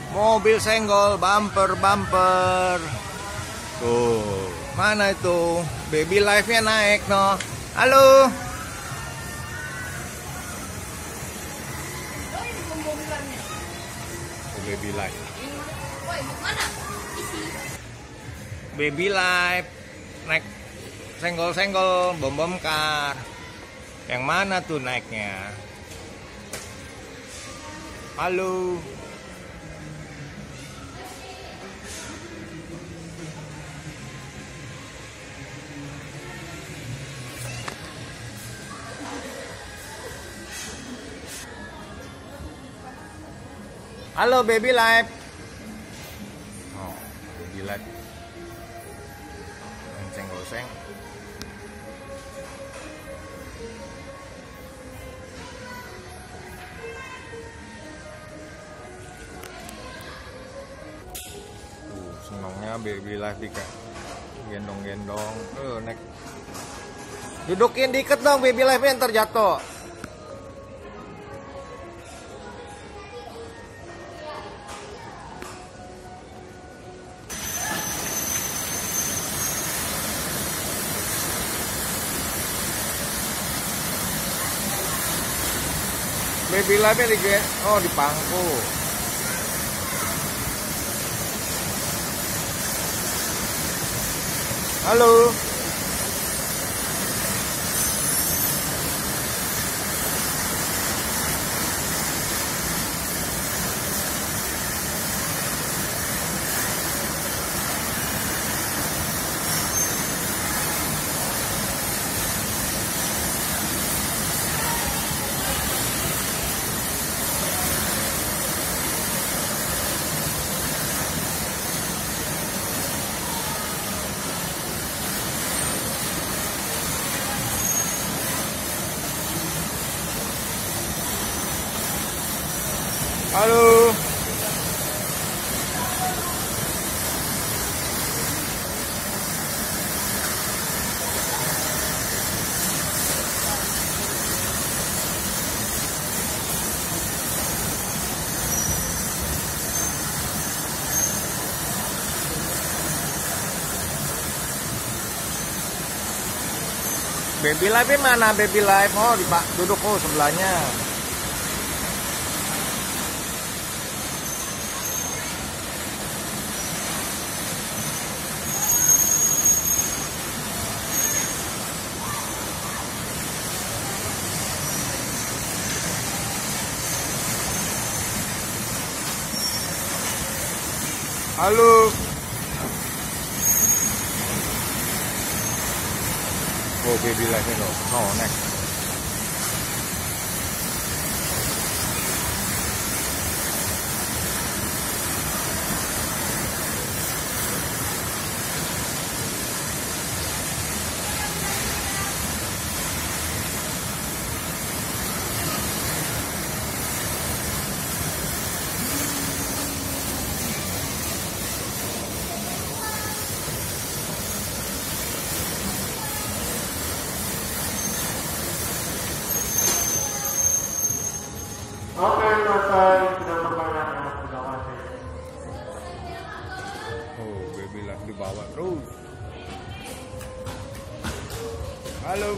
Mobil senggol, bumper. Tuh, mana itu? Baby Life-nya naik, no. Halo. Baby Life. Baby Life naik senggol-senggol, bom kar. Yang mana tuh naiknya? Halo. Halo Baby Life. Oh, Baby Life. Goseng. Senangnya Baby Life gendong-gendong. Naik. Dudukin dikit dong Baby Life-nya ntar jatuh. Baby Life-nya di pangku. Halo. Halo. Baby Life mana Baby Life? Oh, duduk sebelahnya. Halo. Oh, Baby Life-nya no, next. Oke, selesai. Sudah pertanyaannya. Sudah kasih. Oh, Baby Life dibawa terus. Halo.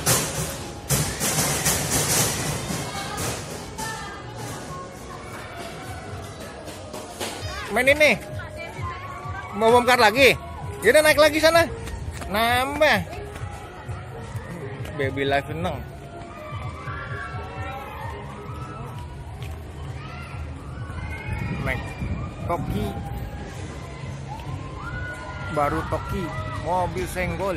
Main ini. Mau bongkar lagi? Yaudah naik lagi sana. Nambah. Baby Life seneng. Naik Toki. Baru Toki. Mobil senggol.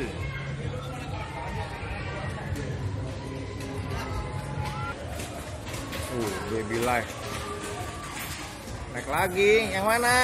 Baby Life. Naik lagi. Yang mana?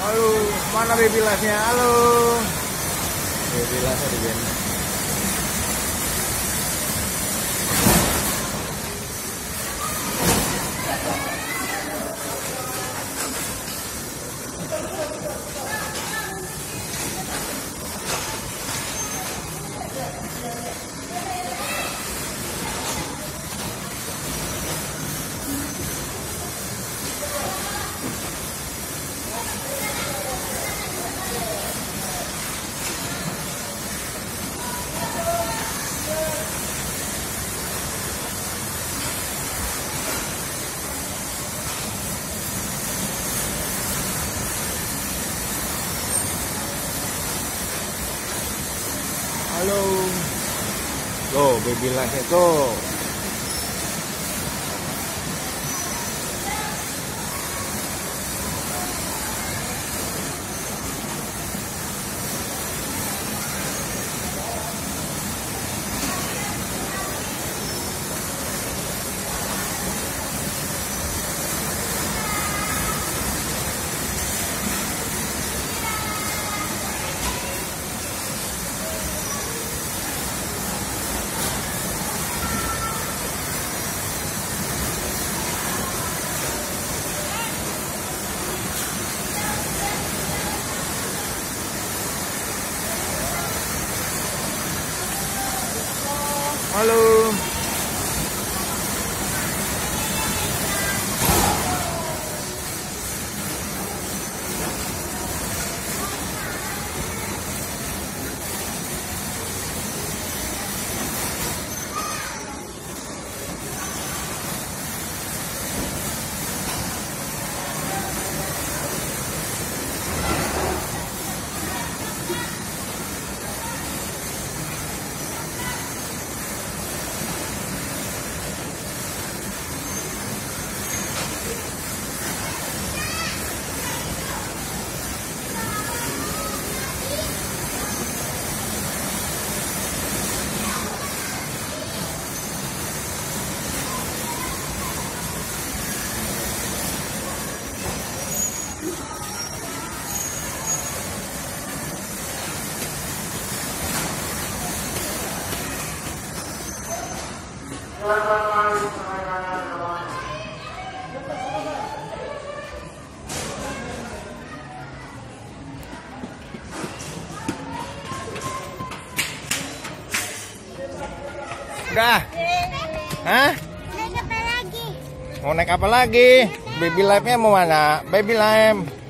Halo, mana baby life-nya? Halo. Baby life-nya digendong. Halo. Tuh, baby life itu. Halo. Udah. Hah? Naik apa lagi? Mau naik apa lagi? Baby life-nya mau mana? Baby life.